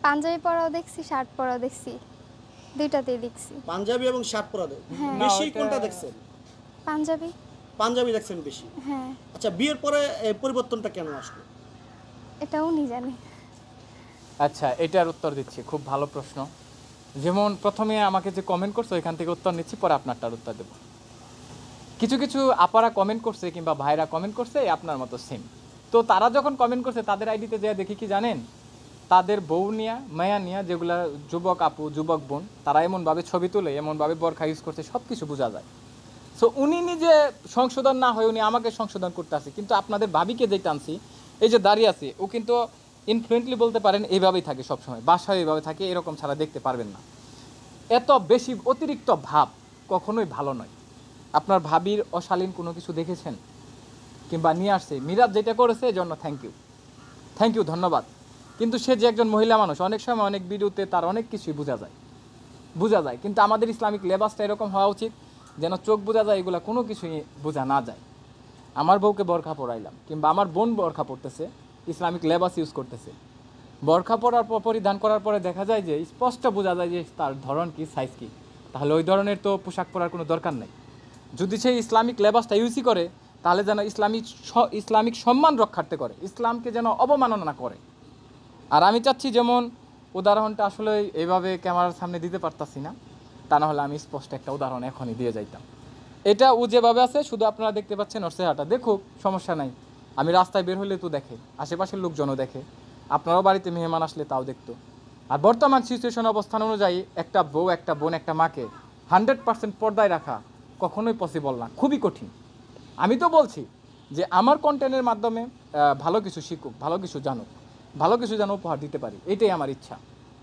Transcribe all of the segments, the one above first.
পাঞ্জাবি পরাও দেখছি, শার্ট পরাও দেখছি, দুইটাতেই দেখছি। পাঞ্জাবি এবং শার্ট পরা হ্যাঁ। বেশি ওইটা- কোনটা দেখছেন? পাঞ্জাবি। পাঞ্জাবি দেখছেন বেশি। হ্যাঁ, আচ্ছা, বিয়ের পরে এই পরিবর্তনটা কেন আসলো? এটা উনি জানে। আচ্ছা, এটার উত্তর দিচ্ছি, খুব ভালো প্রশ্ন। যেমন প্রথমে আমাকে যে কমেন্ট করছো এখান থেকে উত্তর নিচ্ছি, পরে আপনারটার উত্তর দেবো। কিছু কিছু আপারা কমেন্ট করছে কিংবা ভাইরা কমেন্ট করছে আপনার মতো সেম। তো তারা যখন কমেন্ট করছে তাদের আইডিতে যা দেখি কি জানেন, তাদের বউ নিয়া মায়া নিয়া যেগুলা যুবক আপু যুবক বোন তারা এমনভাবে ছবি তুলে এমনভাবে বোরখা ইউজ করছে, সব কিছু বোঝা যায়। সো উনি নিজে সংশোধন না হয়ে উনি আমাকে সংশোধন করতে আসে, কিন্তু আপনাদের ভাবিকে যে টানছি এই যে দাঁড়িয়ে আছে ও কিন্তু ইনফ্লুয়েন্টলি বলতে পারেন এইভাবেই থাকে সবসময়, বাসায় এইভাবে থাকে, এরকম ছাড়া দেখতে পারবেন না। এত বেশি অতিরিক্ত ভাব কখনোই ভালো নয়। আপনার ভাবির অশালীন কোনো কিছু দেখেছেন কিংবা নিয়ে আসছে, মিরাজ যেটা করেছে এই জন্য থ্যাংক ইউ ধন্যবাদ। কিন্তু সে যে একজন মহিলা মানুষ, অনেক সময় অনেক ভিডিওতে তার অনেক কিছুই বোঝা যায়, কিন্তু আমাদের ইসলামিক লেবাসটা এরকম হওয়া উচিত যেন চোখ বোঝা যায়, এগুলো কোনো কিছুই বোঝা না যায়। আমার বউকে বোরখা পরাইলাম কিংবা আমার বোন বোরখা পরতেছে, ইসলামিক লেবাস ইউজ করতেছে, বোরখা পরার পর পরিধান করার পরে দেখা যায় যে স্পষ্ট বোঝা যায় যে তার ধরন কি সাইজ কি, তাহলে ওই ধরনের তো পোশাক পরার কোনো দরকার নেই। যদি সেই ইসলামিক লেবাসটা ইউজই করে তাহলে যেন ইসলামিক সম্মান রক্ষার্থে করে, ইসলামকে যেন অবমাননা না করে। আর আমি চাচ্ছি যেমন উদাহরণটা আসলে এইভাবে ক্যামেরার সামনে দিতে পারতাছি না, তা না হলে আমি স্পষ্ট একটা উদাহরণ এখনই দিয়ে যাইতাম। এটা ও যেভাবে আছে শুধু আপনারা দেখতে পাচ্ছেন ওর চেহারাটা, দেখুক সমস্যা নাই। আমি রাস্তায় বের হলে তো দেখে, আশেপাশের লোকজনও দেখে, আপনারাও বাড়িতে মেহমান আসলে তাও দেখতো। আর বর্তমান সিচুয়েশন অবস্থান অনুযায়ী একটা বউ একটা বোন একটা মাকে 100% পর্দায় রাখা কখনোই পসিবল না, খুবই কঠিন। আমি তো বলছি যে আমার কন্টেন্টের মাধ্যমে ভালো কিছু শিখুক, ভালো কিছু জানুক, ভালো কিছু যেন উপহার দিতে পারি, এইটাই আমার ইচ্ছা,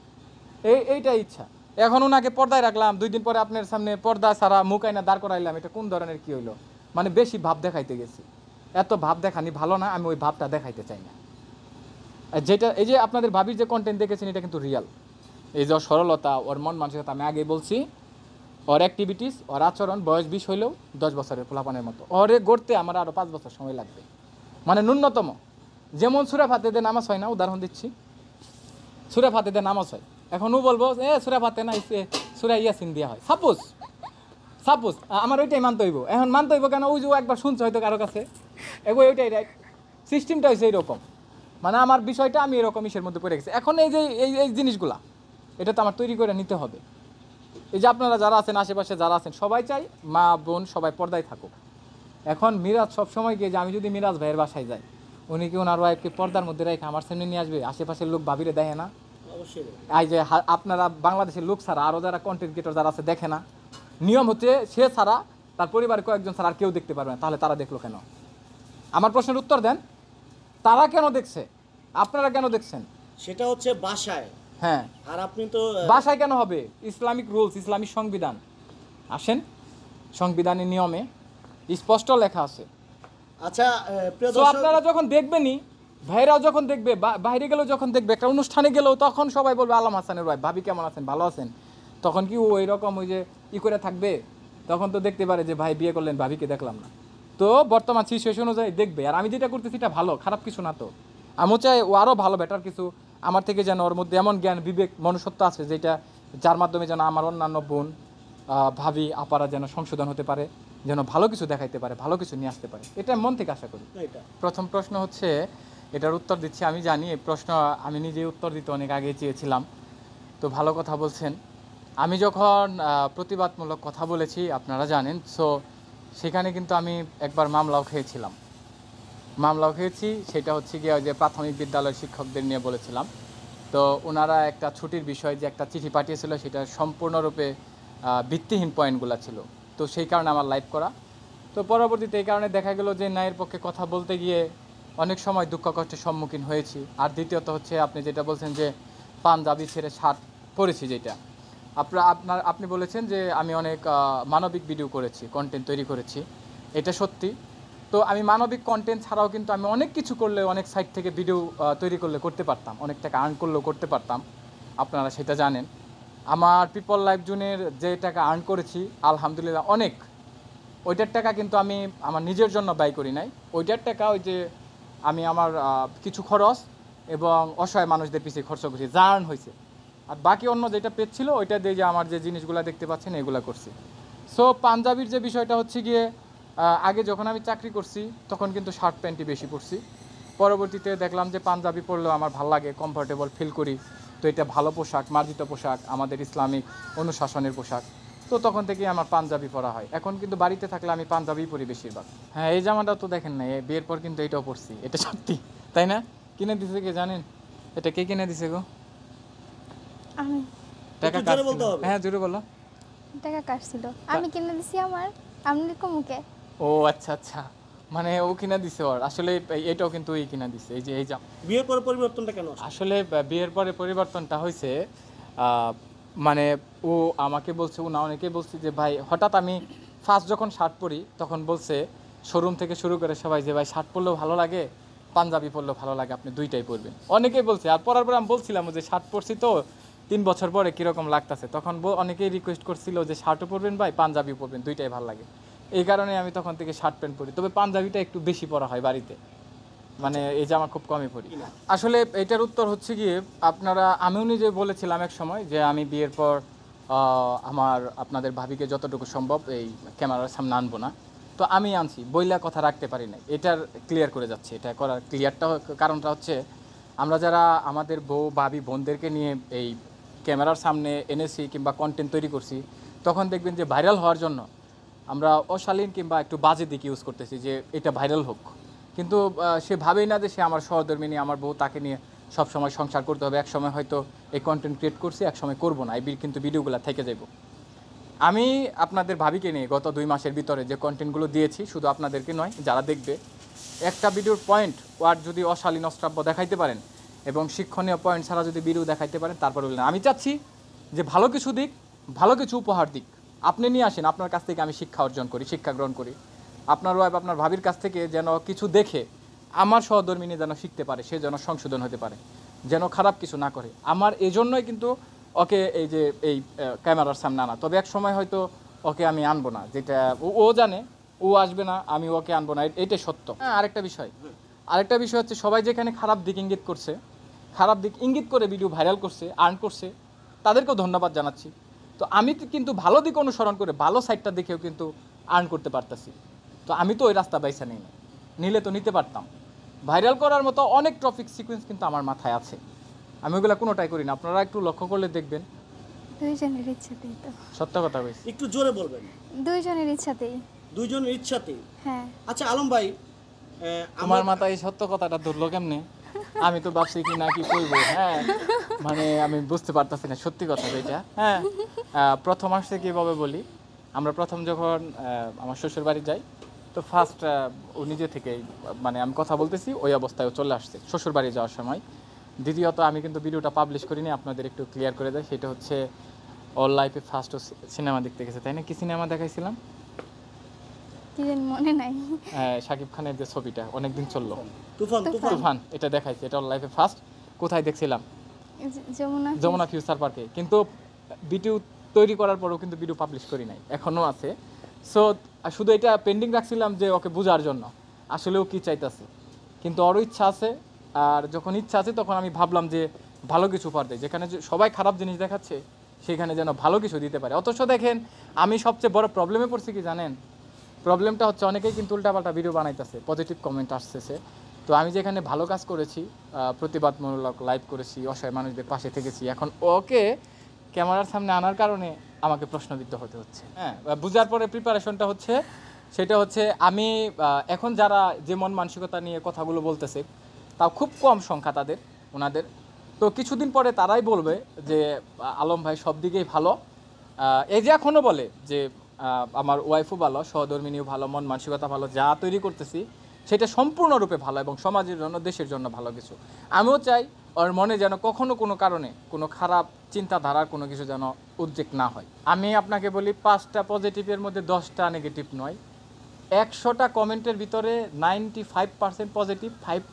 এইটাই ইচ্ছা। এখন ওনাকে পর্দায় রাখলাম, 2 দিন পরে আপনার সামনে পর্দা ছাড়া মুখ আইনা দাঁড় করাইলাম, এটা কোন ধরনের কী হইলো? মানে বেশি ভাব দেখাইতে গেছি। এত ভাব দেখানি ভালো না, আমি ওই ভাবটা দেখাইতে চাই না। যেটা এই যে আপনাদের ভাবির যে কন্টেন্ট দেখেছেন এটা কিন্তু রিয়াল। এই যে সরলতা, ওর মন মানসিকতা, আমি আগেই বলছি, ওর অ্যাক্টিভিটিস, ওর আচরণ, বয়স 20 হইলেও 10 বছরের পোলাপানের মতো। ওরে গড়তে আমার আরও 5 বছর সময় লাগবে, মানে ন্যূনতম। যেমন সূরা ফাতিহাতে নামাজ হয় না, উদাহরণ দিচ্ছি, সূরা ফাতিহাতে নামাজ হয়, এখন ও বলবো সূরা ফাতিহা না সূরা ইয়াসিন দেওয়া হয়, সাপোজ আমার ওইটাই মানতে হইব। এখন মানতে হইব কেন? ওই যে একবার শুনছে হয়তো কারো কাছে, ওইটাই রাইট। সিস্টেমটা হয়েছে এইরকম, মানে আমার বিষয়টা আমি এরকম ইসের মধ্যে পড়ে গেছি। এখন এই যে এই জিনিসগুলা এটা তো আমার তৈরি করে নিতে হবে। এই যে আপনারা যারা আছেন, আশেপাশে যারা আছেন, সবাই চাই মা বোন সবাই পর্দায় থাকুক। এখন মিরাজ সবসময় গিয়ে যে আমি যদি মিরাজ ভাইয়ের বাসায় যাই, উনি কি ওনার ওয়াইফকে পর্দার মধ্যে রেখে আমার সামনে নিয়ে আসবে? আশেপাশের লোক ভাবিরে দেখে না? অবশ্যই। এই যে আপনারা বাংলাদেশের লোক ছাড়া আরও যারা কন্টেন্ট ক্রিয়েটর যারা আছে দেখে না? নিয়ম হচ্ছে সে ছাড়া তার পরিবারের কয়েকজন ছাড়া আর কেউ দেখতে পারবে না। তাহলে তারা দেখলো কেন? আমার প্রশ্নের উত্তর দেন, তারা কেন দেখছে, আপনারা কেন দেখছেন? সেটা হচ্ছে বাসায়। হ্যাঁ, আর আপনি তো বাসায় কেন হবে? ইসলামিক রুলস, ইসলামিক সংবিধান, আসেন সংবিধানের নিয়মে স্পষ্ট লেখা আছে। আচ্ছা, প্রিয় তো দর্শক, আপনারা যখন দেখবেনই, ভাইরাও যখন দেখবে, বাইরে গেলেও যখন দেখবে, একটা অনুষ্ঠানে গেলেও তখন সবাই বলবে আলম হাসানের ভাই, ভাবি কেমন আছেন, ভালো আছেন? তখন কি ওই রকম ওই যে করে থাকবে? তখন তো দেখতে পারে যে ভাই বিয়ে করলেন, ভাবিকে দেখলাম না। তো বর্তমান সিচুয়েশন অনুযায়ী দেখবে। আর আমি যেটা করতেছি এটা ভালো, খারাপ কিছু না। তো আমি চাই ও আরও ভালো, বেটার কিছু আমার থেকে, যেন ওর মধ্যে এমন জ্ঞান বিবেক মনুষ্যত্ব আছে যেটা, যার মাধ্যমে যেন আমার অন্যান্য বোন ভাবি আপারা যেন সংশোধন হতে পারে, যেন ভালো কিছু দেখাইতে পারে, ভালো কিছু নিয়ে আসতে পারে, এটা মন থেকে আশা করি। প্রথম প্রশ্ন হচ্ছে, এটার উত্তর দিচ্ছি। আমি জানি এই প্রশ্ন আমি নিজেই উত্তর দিতে অনেক আগে চেয়েছিলাম, তো ভালো কথা বলছেন। আমি যখন প্রতিবাদমূলক কথা বলেছি আপনারা জানেন, সো সেখানে কিন্তু আমি একবার মামলাও খেয়েছি। সেটা হচ্ছে গিয়ে যে প্রাথমিক বিদ্যালয়ের শিক্ষকদের নিয়ে বলেছিলাম। তো ওনারা একটা ছুটির বিষয় যে একটা চিঠি পাঠিয়েছিল, সেটা সম্পূর্ণরূপে ভিত্তিহীন পয়েন্টগুলো ছিল। তো সেই কারণে আমার লাইভ করা। তো পরবর্তীতে এই কারণে দেখা গেল যে ন্যায়ের পক্ষে কথা বলতে গিয়ে অনেক সময় দুঃখ কষ্টের সম্মুখীন হয়েছি। আর দ্বিতীয়ত হচ্ছে আপনি যেটা বলছেন যে পাঞ্জাবি ছেড়ে শার্ট পরেছি, যেটা আপনি বলেছেন যে আমি অনেক মানবিক ভিডিও করেছি, কন্টেন্ট তৈরি করেছি, এটা সত্যি। তো আমি মানবিক কন্টেন্ট ছাড়াও কিন্তু আমি অনেক কিছু করলে, অনেক সাইট থেকে ভিডিও তৈরি করলে করতে পারতাম, অনেক টাকা আর্ন করলেও করতে পারতাম, আপনারা সেটা জানেন। আমার পিপল লাইফ জোনের যে টাকা আর্ন করেছি আলহামদুলিল্লাহ অনেক, ওইটার টাকা কিন্তু আমি আমার নিজের জন্য ব্যয় করি নাই। ওইটার টাকা ওই যে আমি আমার কিছু খরচ এবং অসহায় মানুষদের পিছিয়ে খরচ করছি, যা আর্ন হয়েছে। আর বাকি অন্য যেটা পেজ ছিল ওইটা দিয়ে যে আমার যে জিনিসগুলো দেখতে পাচ্ছেন এগুলো করছি। সো পাঞ্জাবির যে বিষয়টা হচ্ছে গিয়ে আগে যখন আমি চাকরি করছি তখন কিন্তু শার্ট প্যান্টই বেশি পরছি। পরবর্তীতে দেখলাম যে পাঞ্জাবি পরলেও আমার ভালো লাগে, কমফোর্টেবল ফিল করি। তো এটা ভালো পোশাক, মার্জিত পোশাক, আমাদের ইসলামিক অনুশাসনের পোশাক। তো তখন থেকেই আমার পাঞ্জাবি পরা হয়। এখন কিন্তু বাড়িতে থাকলে আমি পাঞ্জাবি পরি বেশিরভাগ। হ্যাঁ, এই জামাটাও তো দেখেন না, বিয়ের পর কিন্তু এটাও পরছি। এটা সত্যি, তাই না? কিনে দিছে কে জানেন? এটা কে কিনে দিছে গো? আমি টাকা একটু জোরে কাটছিল। বলতে হবে। হ্যাঁ, জোরে বলো। টাকা কাটছিল, আমি কিনে দিছি আমার, আমি কমুকে। ও আচ্ছা আচ্ছা, মানে ও কিনা দিছে ওর। আসলে এটাও কিন্তু ওই কিনা দিছে, এই যে এই জামা। বিয়ের পরে পরিবর্তনটা কেন আসলো? আসলে বিয়ের পরে পরিবর্তনটা হয়েছে, মানে ও আমাকে বলছে, ও না অনেকেই বলছে যে ভাই, হঠাৎ আমি ফার্স্ট যখন শার্ট পরি তখন বলছে শোরুম থেকে শুরু করে সবাই যে ভাই শার্ট পরলেও ভালো লাগে, পাঞ্জাবি পরলেও ভালো লাগে, আপনি দুইটাই পরবেন। অনেকেই বলছে। আর পরার পর আমি বলছিলাম যে শার্ট পরছি তো 3 বছর পরে কীরকম লাগতেছে, তখন অনেকেই রিকোয়েস্ট করছিল যে শার্টও পরবেন ভাই, পাঞ্জাবিও পরবেন, দুইটাই ভালো লাগে। এই কারণে আমি তখন থেকে শার্ট প্যান্ট পরি, তবে পাঞ্জাবিটা একটু বেশি পরা হয় বাড়িতে, মানে এই জামা খুব কমই পরি। আসলে এটার উত্তর হচ্ছে গিয়ে, আপনারা, আমিও নিজে বলেছিলাম এক সময় যে আমি বিয়ের পর আমার আপনাদের ভাবিকে যতটুকু সম্ভব এই ক্যামেরার সামনে আনবো না। তো আমি আনছি, বইলা কথা রাখতে পারি নাই, এটার ক্লিয়ার করে যাচ্ছে। এটা করার ক্লিয়ারটা কারণটা হচ্ছে, আমরা যারা আমাদের বউ ভাবি বোনদেরকে নিয়ে এই ক্যামেরার সামনে এনেছি কিংবা কন্টেন্ট তৈরি করছি, তখন দেখবেন যে ভাইরাল হওয়ার জন্য আমরা অশালীন কিংবা একটু বাজে দিক ইউজ করতেছি যে এটা ভাইরাল হোক। কিন্তু সে ভাবেই না যে সে আমার সহধর্মিনী, আমার বউ, তাকে নিয়ে সব সময় সংসার করতে হবে। এক সময় হয়তো এই কন্টেন্ট ক্রিয়েট করছি, এক সময় করবো না, কিন্তু ভিডিওগুলো থেকে যাইব। আমি আপনাদের ভাবিকে নিয়ে গত 2 মাসের ভিতরে যে কন্টেন্টগুলো দিয়েছি, শুধু আপনাদেরকে নয়, যারা দেখবে, একটা ভিডিওর পয়েন্ট ওয়ার যদি অশালীন অশ্রাব্য দেখাইতে পারেন এবং শিক্ষণীয় পয়েন্ট ছাড়া যদি ভিডিও দেখাইতে পারেন, তারপর বললেন। আমি চাচ্ছি যে ভালো কিছু দিক, ভালো কিছু উপহার দিক, আপনি নিয়ে আসেন, আপনার কাছ থেকে আমি শিক্ষা অর্জন করি, শিক্ষা গ্রহণ করি। আপনার ওয়াইফ আপনার ভাবির কাছ থেকে যেন কিছু দেখে আমার সহধর্মিনী যেন শিখতে পারে, সে যেন সংশোধন হতে পারে, যেন খারাপ কিছু না করে। আমার এই জন্যই কিন্তু ওকে এই যে এই ক্যামেরার সামনে আনা। তবে এক সময় হয়তো ওকে আমি আনবো না, যেটা ও জানে, ও আসবে না, আমি ওকে আনবো না, এটাই সত্য। হ্যাঁ, আরেকটা বিষয় হচ্ছে, সবাই যেখানে খারাপ দিক ইঙ্গিত করছে, খারাপ দিক ইঙ্গিত করে ভিডিও ভাইরাল করছে, আর্ন করছে, তাদেরকেও ধন্যবাদ জানাচ্ছি। তো আমি কিন্তু ভালো দিক অনুসরণ করে ভালো সাইডটা দেখেও কিন্তু আর্ন করতে পারতাছি। তো আমি তো ওই রাস্তা বাইসা নিই না, নিলে তো নিতে পারতাম। ভাইরাল করার মতো অনেক টপিক সিকোয়েন্স কিন্তু আমার মাথায় আছে, আমি ওগুলো কোনোটাই করি না। আপনারা একটু লক্ষ্য করলে দেখবেন। দুইজনের ইচ্ছাতেই তো। সত্য কথা বলছি। একটু জোরে বলবেন। দুইজনের ইচ্ছাতেই। দুইজনের ইচ্ছাতেই। হ্যাঁ। আচ্ছা আলম ভাই, আমার মাথায় এই সত্য কথাটা ধরলো কেমনে? আমি তো ভাবছি কি না কি করবো। হ্যাঁ, মানে আমি বুঝতে পারতেছি না সত্যি কথা যেটা। হ্যাঁ, প্রথম আসছে কীভাবে বলি, আমরা প্রথম যখন আমার শ্বশুর বাড়ি যাই, তো ফার্স্ট ও নিজে থেকেই, মানে আমি কথা বলতেছি ওই অবস্থায় ও চলে আসছে শ্বশুর বাড়ি যাওয়ার সময়। দ্বিতীয়ত, আমি কিন্তু ভিডিওটা পাবলিশ করিনি, আপনাদের একটু ক্লিয়ার করে দেয়। সেটা হচ্ছে ওর লাইফে ফার্স্ট ও সিনেমা দেখতে গেছে, তাই না? কি সিনেমা দেখাইছিলাম? কি জানি মনে নাই। শাকিব খানের যে ছবিটা অনেকদিন চললো, তুফান। তুফান, এটা দেখাইছে। এটা ওর লাইফে ফার্স্ট। কোথায় দেখছিলাম? যমুনা ফিউচার পার্কে। কিন্তু ভিডিও তৈরি করার পরেও কিন্তু ভিডিও পাবলিশ করি নাই, এখনও আছে। সো শুধু এটা পেন্ডিং রাখছিলাম যে ওকে বোঝার জন্য আসলেও কি চাইতেছে, কিন্তু ওরও ইচ্ছা আছে। আর যখন ইচ্ছা আছে তখন আমি ভাবলাম যে ভালো কিছু উপহার দেয়, যেখানে সবাই খারাপ জিনিস দেখাচ্ছে সেখানে যেন ভালো কিছু দিতে পারে। অথচ দেখেন, আমি সবচেয়ে বড় প্রবলেমে পড়ছি কি জানেন? প্রবলেমটা হচ্ছে অনেকেই কিন্তু উল্টাপাল্টা ভিডিও বানাইতেছে, পজিটিভ কমেন্ট আসতেছে। তো আমি যেখানে ভালো কাজ করেছি, প্রতিবাদমূলক লাইভ করেছি, অসহায় মানুষদের পাশে থেকেছি, এখন ওকে ক্যামেরার সামনে আনার কারণে আমাকে প্রশ্নবিদ্ধ হতে হচ্ছে। হ্যাঁ, বুঝার পরে প্রিপারেশনটা হচ্ছে, সেটা হচ্ছে আমি এখন যারা যে মন মানসিকতা নিয়ে কথাগুলো বলতেছে, তাও খুব কম সংখ্যা ওনাদের। তো কিছুদিন পরে তারাই বলবে যে আলম ভাই সব দিকেই ভালো। এই যে এখনও বলে যে আমার ওয়াইফও ভালো, সহধর্মিনীও ভালো, মন মানসিকতা ভালো, যা তৈরি করতেছি সেটা সম্পূর্ণরূপে ভালো এবং সমাজের জন্য, দেশের জন্য ভালো কিছু। আমিও চাই ওর মনে যেন কখনো কোনো কারণে কোনো খারাপ চিন্তাধারার কোনো কিছু যেন উদ্রেক না হয়। আমি আপনাকে বলি, 5টা পজিটিভের মধ্যে 10টা নেগেটিভ নয়। 100টা কমেন্টের ভিতরে 95% পজিটিভ,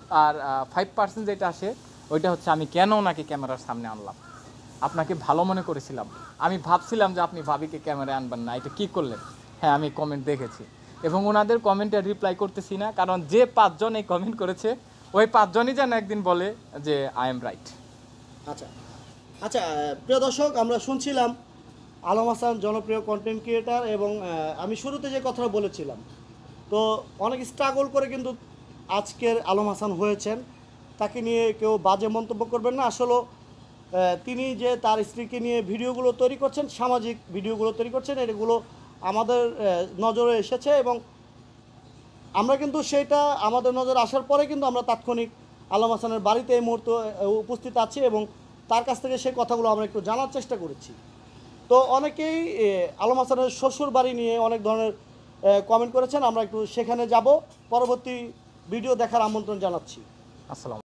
5% যেটা আসে ওইটা হচ্ছে আমি কেন ওনাকে ক্যামেরার সামনে আনলাম। আপনাকে ভালো মনে করেছিলাম, আমি ভাবছিলাম যে আপনি ভাবিকে ক্যামেরায় আনবেন না, এটা কী করলেন? হ্যাঁ, আমি কমেন্ট দেখেছি এবং ওনাদের কমেন্টে রিপ্লাই করতেছি না, কারণ যে 5 জন এই কমেন্ট করেছে ওই 5 জনই যেন একদিন বলে যে আই এম রাইট। আচ্ছা আচ্ছা, প্রিয় দর্শক, আমরা শুনছিলাম আলম হাসান জনপ্রিয় কন্টেন্ট ক্রিয়েটার, এবং আমি শুরুতে যে কথা বলেছিলাম, তো অনেক স্ট্রাগল করে কিন্তু আজকের আলম হাসান হয়েছেন। তাকে নিয়ে কেউ বাজে মন্তব্য করবেন না। আসলে তিনি যে তার স্ত্রীকে নিয়ে ভিডিওগুলো তৈরি করছেন, সামাজিক ভিডিওগুলো তৈরি করছেন, এগুলো আমাদের নজরে এসেছে, এবং আমরা কিন্তু সেটা আমাদের নজরে আসার পরে কিন্তু আমরা তাৎক্ষণিক আলম হাসানের বাড়িতে এই মুহূর্তে উপস্থিত আছি, এবং তার কাছ থেকে সেই কথাগুলো আমরা একটু জানার চেষ্টা করেছি। তো অনেকেই আলম হাসানের শ্বশুর বাড়ি নিয়ে অনেক ধরনের কমেন্ট করেছেন। আমরা একটু সেখানে যাব, পরবর্তী ভিডিও দেখার আমন্ত্রণ জানাচ্ছি। আসসালাম।